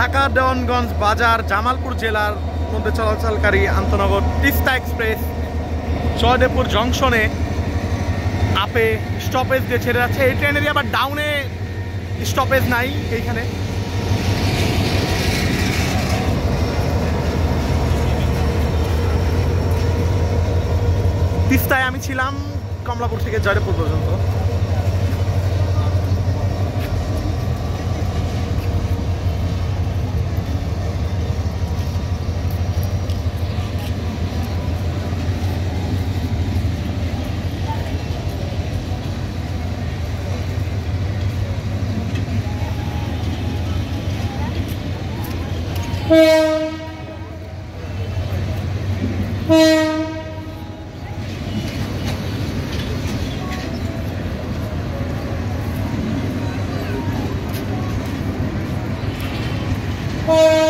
ঢাকা দেওয়ানগঞ্জ বাজার জামালপুর জেলার মধ্যে চলাচলকারী আন্তনগর তিস্তা এক্সপ্রেস জয়দেবপুর জংশনে আপে স্টপেজ দিয়ে ছেড়ে যাচ্ছে। এই ট্রেনেরই আবার ডাউনে স্টপেজ নাই এইখানে। তিস্তায় আমি ছিলাম কমলাপুর থেকে জয়দেবপুর পর্যন্ত। Oh